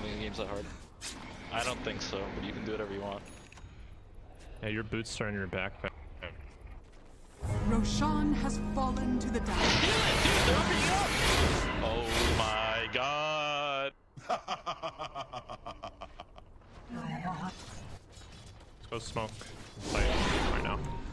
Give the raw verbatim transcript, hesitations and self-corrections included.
winning the games that hard. I don't think so, but you can do whatever you want. Yeah, your boots are in your backpack. Roshan has fallen to the down. Oh my god. Let's go smoke. Play right now.